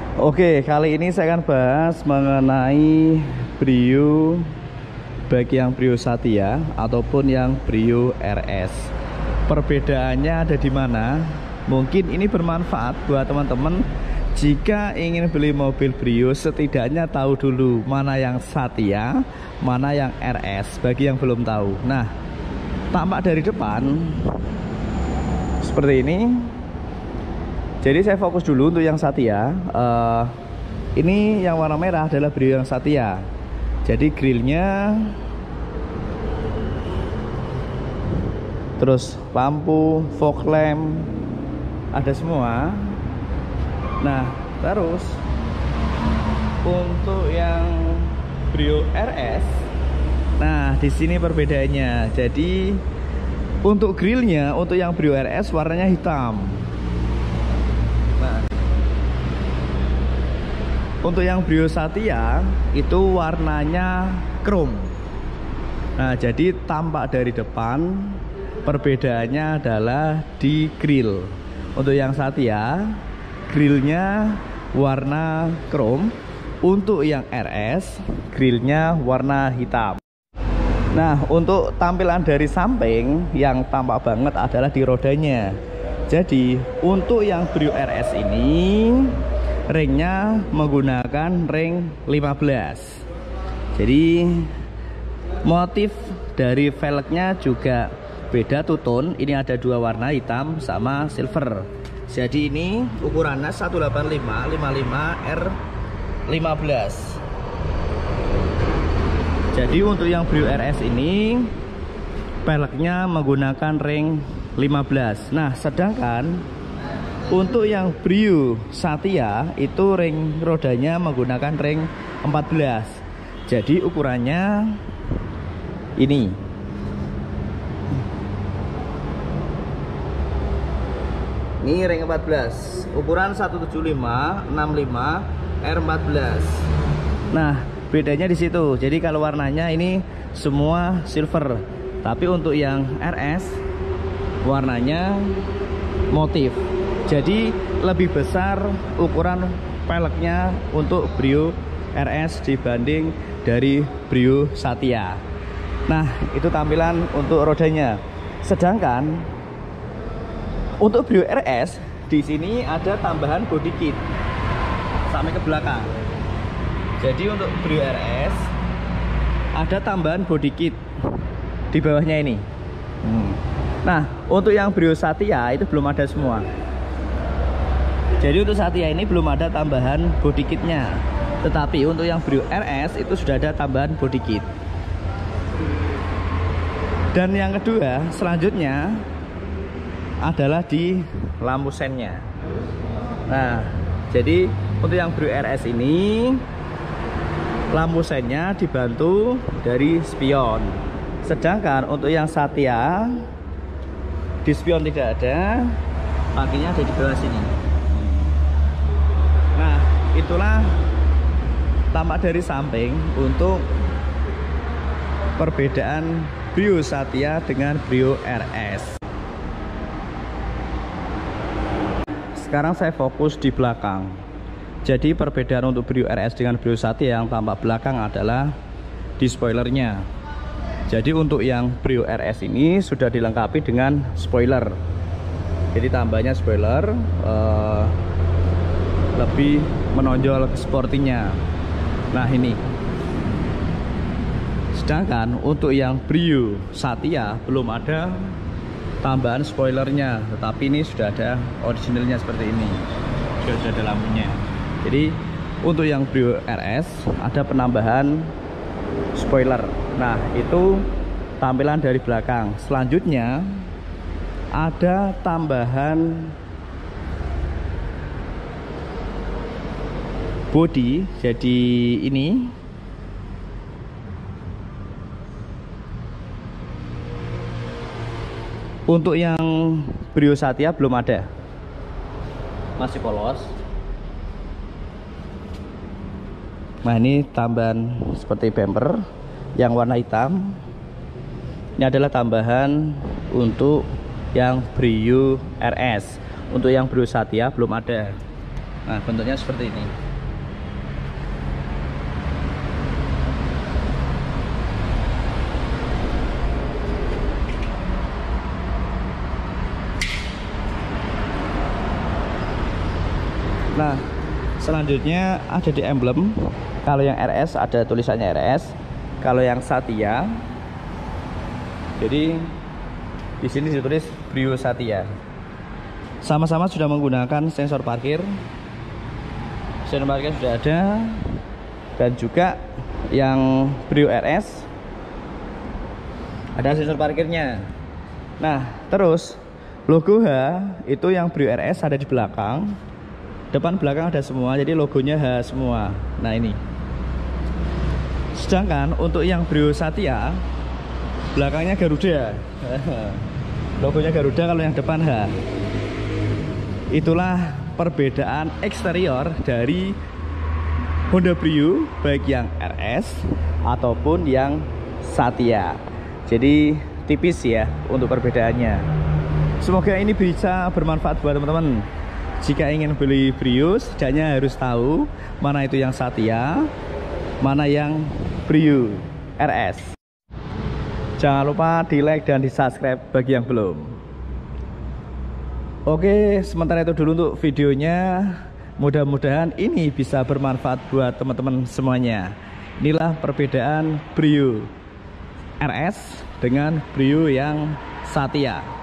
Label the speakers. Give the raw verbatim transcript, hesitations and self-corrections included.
Speaker 1: Oke, kali ini saya akan bahas mengenai Brio, baik yang Brio Satya ataupun yang Brio R S. Perbedaannya ada di mana? Mungkin ini bermanfaat buat teman-teman jika ingin beli mobil Brio, setidaknya tahu dulu mana yang Satya, mana yang R S, bagi yang belum tahu. Nah, tampak dari depan seperti ini. Jadi saya fokus dulu untuk yang Satya. uh, Ini yang warna merah adalah Brio yang Satya. Jadi grillnya, terus lampu, fog lamp, ada semua. Nah, terus untuk yang Brio R S, nah di sini perbedaannya. Jadi untuk grillnya, untuk yang Brio R S warnanya hitam. Nah, untuk yang Brio Satya itu warnanya chrome. Nah, jadi tampak dari depan, perbedaannya adalah di grill. Untuk yang Satya, grillnya warna chrome. Untuk yang R S, grillnya warna hitam. Nah, untuk tampilan dari samping yang tampak banget adalah di rodanya. Jadi untuk yang Brio R S ini ringnya menggunakan ring lima belas. Jadi motif dari velgnya juga beda two-tone. Ini ada dua warna, hitam sama silver. Jadi ini ukurannya seratus delapan puluh lima lima puluh lima R lima belas. Jadi untuk yang Brio R S ini velgnya menggunakan ring lima belas. Nah, sedangkan untuk yang Brio Satya itu ring rodanya menggunakan ring empat belas. Jadi ukurannya ini. Ini ring empat belas, ukuran seratus tujuh puluh lima enam puluh lima R empat belas. Nah, bedanya di situ. Jadi kalau warnanya ini semua silver, tapi untuk yang R S warnanya motif. Jadi lebih besar ukuran velgnya untuk Brio R S dibanding dari Brio Satya. Nah, itu tampilan untuk rodanya. Sedangkan untuk Brio R S di sini ada tambahan body kit sampai ke belakang. Jadi untuk Brio R S ada tambahan body kit di bawahnya ini. Hmm. Nah, untuk yang Brio Satya itu belum ada semua. Jadi untuk Satya ini belum ada tambahan body kitnya. Tetapi untuk yang Brio R S itu sudah ada tambahan body kit. Dan yang kedua selanjutnya adalah di lampu sennya. Nah, jadi untuk yang Brio R S ini lampu sennya dibantu dari spion. Sedangkan untuk yang Satya di spion tidak ada, paginya ada di bawah sini. Nah, itulah tampak dari samping untuk perbedaan Brio Satya dengan Brio R S. Sekarang saya fokus di belakang. Jadi perbedaan untuk Brio R S dengan Brio Satya yang tampak belakang adalah di spoilernya. Jadi untuk yang Brio R S ini sudah dilengkapi dengan spoiler. Jadi tambahnya spoiler, uh, lebih menonjol sportinya. Nah, ini. Sedangkan untuk yang Brio Satya belum ada tambahan spoilernya, tetapi ini sudah ada originalnya seperti ini. Sudah ada lampunya. Jadi untuk yang Brio R S ada penambahan spoiler. Nah, itu tampilan dari belakang. Selanjutnya ada tambahan body. Jadi ini untuk yang Brio Satya belum ada, masih polos. Nah, ini tambahan seperti bumper yang warna hitam. Ini adalah tambahan untuk yang Brio R S. Untuk yang Brio Satya belum ada. Nah, bentuknya seperti ini. Nah, selanjutnya ada di emblem. Kalau yang R S ada tulisannya R S. Kalau yang Satya, jadi di sini ditulis Brio Satya. Sama-sama sudah menggunakan sensor parkir. Sensor parkir sudah ada. Dan juga yang Brio R S ada sensor parkirnya. Nah, terus logo H itu yang Brio R S ada di belakang. Depan belakang ada semua, jadi logonya H semua. Nah, ini. Sedangkan untuk yang Brio Satya, belakangnya Garuda. Logonya Garuda, kalau yang depan H. Itulah perbedaan eksterior dari Honda Brio, baik yang R S ataupun yang Satya. Jadi tipis ya untuk perbedaannya. Semoga ini bisa bermanfaat buat teman-teman. Jika ingin beli Brio, setidaknya harus tahu mana itu yang Satya, mana yang Brio R S. Jangan lupa di like dan di subscribe bagi yang belum. Oke, sementara itu dulu untuk videonya. Mudah-mudahan ini bisa bermanfaat buat teman-teman semuanya. Inilah perbedaan Brio R S dengan Brio yang Satya.